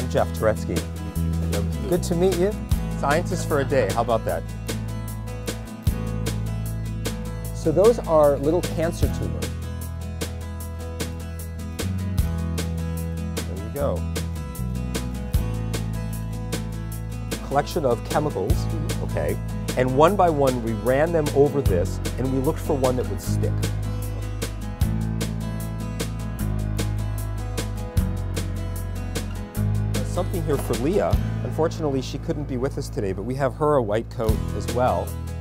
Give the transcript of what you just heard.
I'm Jeff Toretsky. Good to meet you. Scientist for a day, how about that? So those are little cancer tumors. There you go. Collection of chemicals, okay? And one by one we ran them over this and we looked for one that would stick. Something here for Leah. Unfortunately, she couldn't be with us today, but we have her a white coat as well.